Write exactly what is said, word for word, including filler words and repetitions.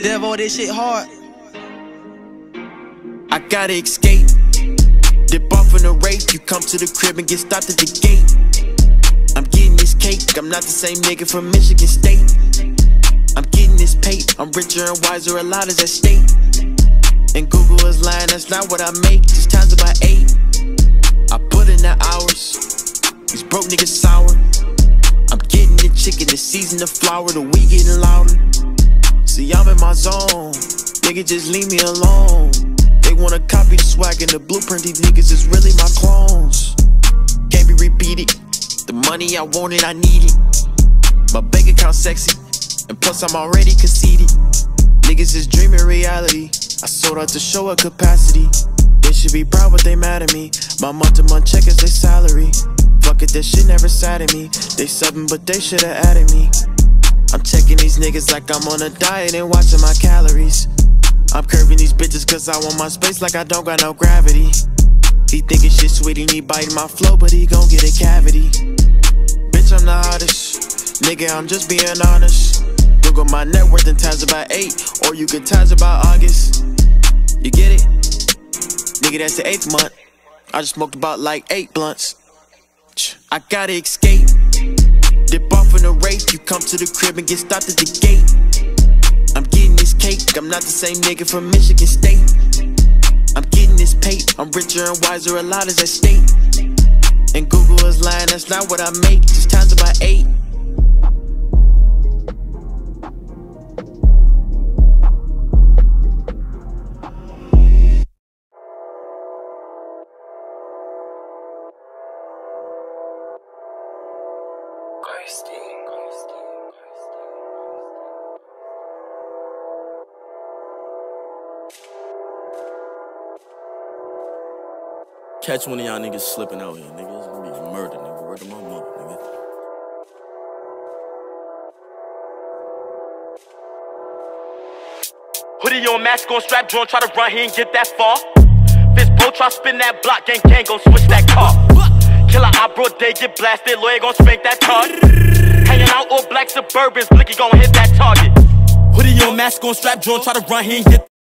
Devo, this shit hard. I gotta escape. Dip off in a race. You come to the crib and get stopped at the gate. I'm getting this cake. I'm not the same nigga from Michigan State. I'm getting this pay. I'm richer and wiser, a lot is at stake. And Google is lying, that's not what I make. Just times about eight. I put in the hours. These broke niggas sour. I'm getting the chicken, the season, the flour, the weed getting louder. See, I'm in my zone. Nigga, just leave me alone. They wanna copy the swag and the blueprint. These niggas is really my clones. Can't be repeated. The money I wanted, I need it. My bank account sexy, and plus I'm already conceited. Niggas is dreaming reality. I sold out to show a capacity. They should be proud, but they mad at me. My month-to-month check is their salary. Fuck it, that shit never sat at me. They subbing, but they should've added me. I'm checking these niggas like I'm on a diet and watching my calories. I'm curving these bitches cause I want my space like I don't got no gravity. He thinking shit sweet and he biting my flow, but he gon' get a cavity. Bitch, I'm the hottest. Nigga, I'm just being honest. Google my net worth and times about eight, or you could times about August. You get it? Nigga, that's the eighth month. I just smoked about like eight blunts. I gotta escape. Dip off in a race. You come to the crib and get stopped at the gate. I'm getting this cake. I'm not the same nigga from Michigan State. I'm getting this pay. I'm richer and wiser, a lot is at stake. And Google is lying, that's not what I make. Just times about eight. Catch one of y'all niggas slipping out here, nigga. It's gonna be a murder, nigga. Word of my mother, nigga. Hoodie on, mask on, strap drawn, try to run, he ain't get that far. Fist bro, try spin that block, gang gang gon' switch that car. Killer eye, broad day, get blasted, lawyer gon' spank that card. Hanging out all black Suburbans, Blicky gon' hit that target. Hoodie on, mask on, strap drawn, try to run, he ain't get